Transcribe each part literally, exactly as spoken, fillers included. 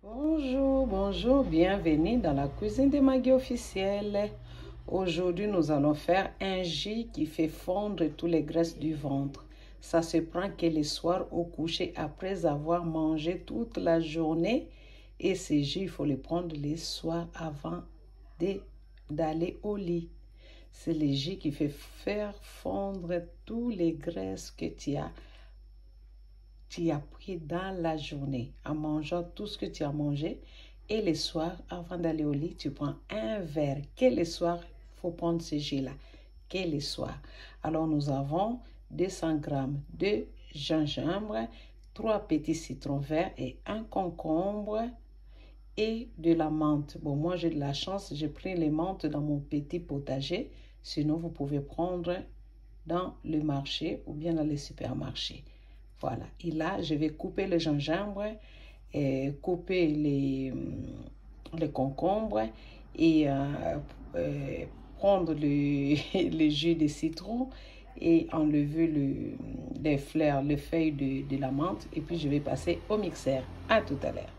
Bonjour, bonjour, bienvenue dans la cuisine de Maggie officielle. Aujourd'hui, nous allons faire un jus qui fait fondre toutes les graisses du ventre. Ça se prend que le soir au coucher après avoir mangé toute la journée. Et ce jus, il faut le prendre le soir avant d'aller au lit. C'est le jus qui fait faire fondre toutes les graisses que tu as tu as pris dans la journée en mangeant tout ce que tu as mangé. Et le soir, avant d'aller au lit, tu prends un verre. Que le soir, il faut prendre ce jus-là. Que le soir. Alors, nous avons deux cents grammes de gingembre, trois petits citrons verts et un concombre et de la menthe. Bon, moi, j'ai de la chance, j'ai pris les menthes dans mon petit potager. Sinon, vous pouvez prendre dans le marché ou bien dans les supermarchés. Voilà, et là, je vais couper le gingembre, et couper les, les concombres et euh, euh, prendre le, le jus de citron et enlever le, les fleurs, les feuilles de, de la menthe. Et puis, je vais passer au mixeur. À tout à l'heure.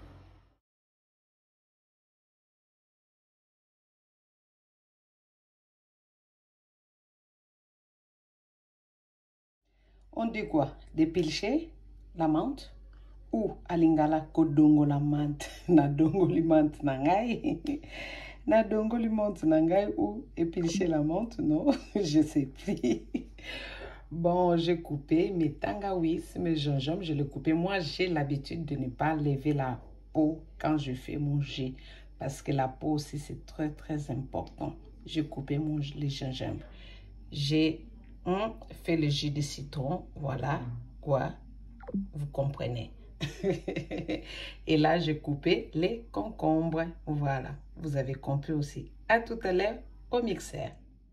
On dit quoi? Dépilcher la menthe ou alingala kodongo la menthe na dongo li menthe nangai na dongo li menthe nangai ou épilcher la menthe, non? Je sais plus. Bon, j'ai coupé mes tangawis, mes gingembre, je l'ai coupé. Moi, j'ai l'habitude de ne pas lever la peau quand je fais mon jus parce que la peau aussi, c'est très, très important. J'ai coupé mon, les gingembre. J'ai On fait le jus de citron, voilà, quoi, vous comprenez. Et là, j'ai coupé les concombres, voilà, vous avez compris aussi. À tout à l'heure au mixeur.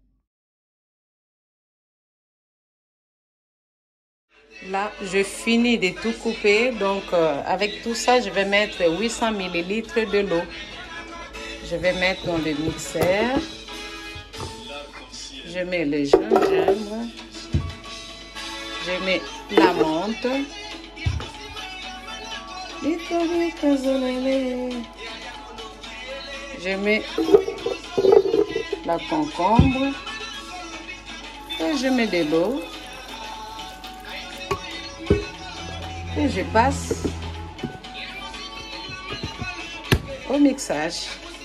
Là, je finis de tout couper, donc euh, avec tout ça, je vais mettre huit cents millilitres de l'eau. Je vais mettre dans le mixeur. Je mets le gingembre, je mets la menthe, je mets la concombre et je mets de l'eau et je passe au mixage.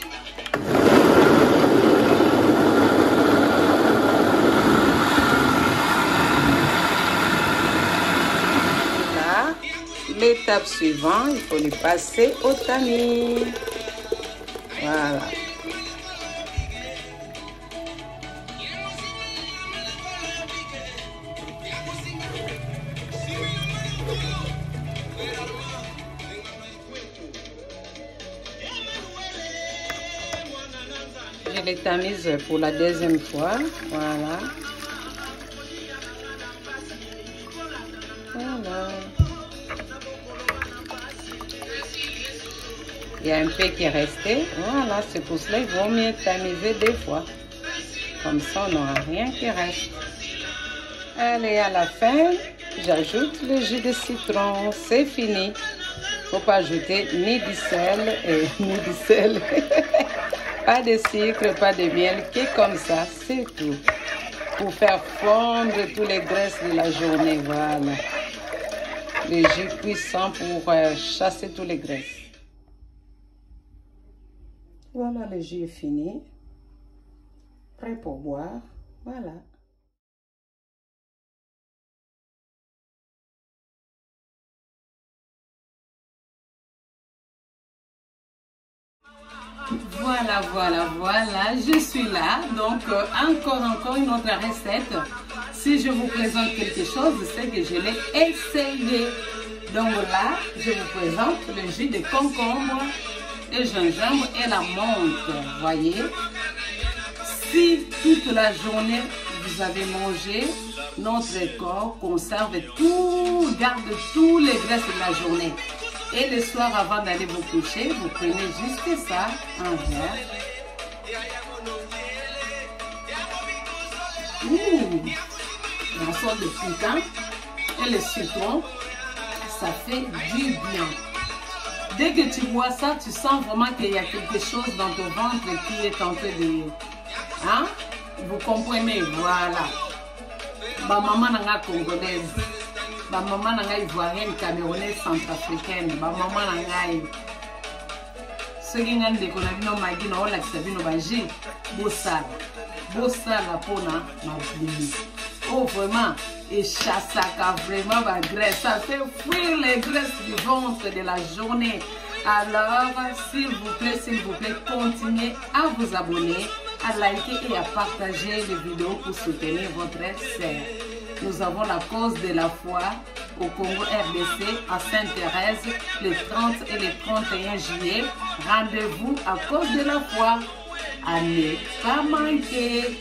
L'étape suivante, il faut le passer au tamis. Voilà. Je les tamise pour la deuxième fois. Voilà. Voilà. Il y a un peu qui est resté. Voilà, c'est pour cela qu'il vaut mieux tamiser deux fois. Comme ça, on n'aura rien qui reste. Allez, à la fin, j'ajoute le jus de citron. C'est fini. Il ne faut pas ajouter ni du sel, et, ni du sel. Pas de sucre, pas de miel, que comme ça, c'est tout. Pour faire fondre toutes les graisses de la journée. Voilà. Le jus puissant pour euh, chasser toutes les graisses. Voilà, le jus est fini. Prêt pour boire. Voilà. Voilà, voilà, voilà. Je suis là. Donc, euh, encore, encore une autre recette. Si je vous présente quelque chose, c'est que je l'ai essayé. Donc là, je vous présente le jus de concombre, le gingembre et la menthe. Voyez, si toute la journée vous avez mangé, notre corps conserve tout, garde tous les graisses de la journée. Et le soir, avant d'aller vous coucher, vous prenez juste ça, un verre. Mmh, la sorte de piquant et le citron, ça fait du bien. Dès que tu vois ça, tu sens vraiment qu'il y a quelque chose dans ton ventre qui est en train de... Hein? Vous comprenez? Voilà. Ma maman n'a congolaise. Ma maman n'a ivoirienne, camerounaise, centrafricaine. Ma maman n'a ce qui est de Konabino Magino, on l'a Sabino Baji, Bossala. Bossala pour na Mabini. Oh, vraiment, et chassaka, vraiment, ma graisse. Ça fait fuir les graisses du ventre de la journée. Alors, s'il vous plaît, s'il vous plaît, continuez à vous abonner, à liker et à partager les vidéos pour soutenir votre sœur. Nous avons la cause de la foi au Congo R D C à Sainte-Thérèse le trente et le trente et un juillet. Rendez-vous à cause de la foi. À ne pas manquer.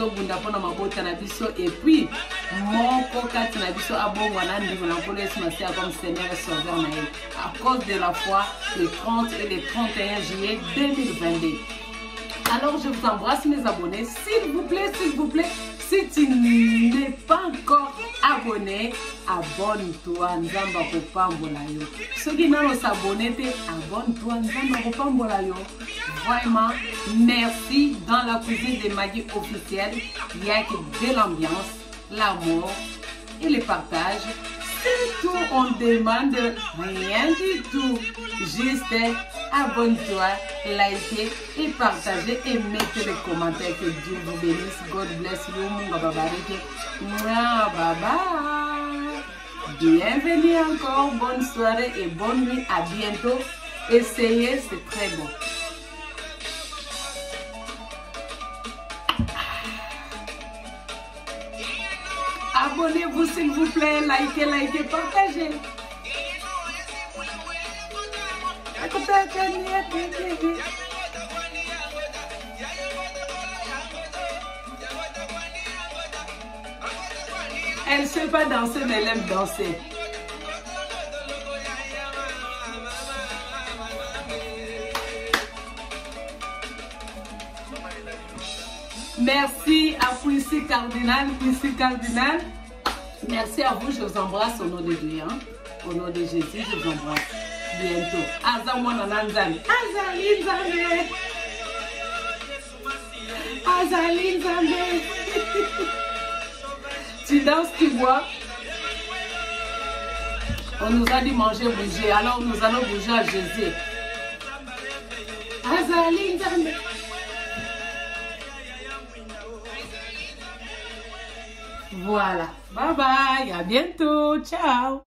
Et puis, mon coca Tinabiso a bon comme Seigneur et Sauveur à cause de la foi le trente et le trente et un juillet deux mille vingt-deux. Alors, je vous embrasse, mes abonnés. S'il vous plaît, s'il vous plaît, si tu n'es pas encore abonné, abonne-toi. Nzamba kopambola yo. Ceux qui n'ont pas s'abonner, abonne-toi. Nzamba kopambola yo. Vraiment, merci. Dans la cuisine de Maggie officielle, il y a que de l'ambiance, l'amour et le partage. C'est tout, on demande rien du tout. Juste abonne-toi, likez et partagez et mettez les commentaires. Que Dieu vous bénisse. God bless you. Bye bye. Bienvenue encore. Bonne soirée et bonne nuit. À bientôt. Essayez, c'est très bon. Abonnez-vous s'il vous plaît, likez, likez, partagez. Elle ne sait pas danser, mais elle aime danser. Merci à Quincy Cardinal, Quincy Cardinal. Merci à vous, je vous embrasse au nom de Dieu. Hein? Au nom de Jésus, je vous embrasse. Bientôt. Azamwanananzani. Azali Nzambe. Azali Nzambe. Tu danses, tu bois. On nous a dit manger, bouger. Alors nous allons bouger à Jésus. Azali Nzambe. Voilà. Bye bye. À bientôt. Ciao.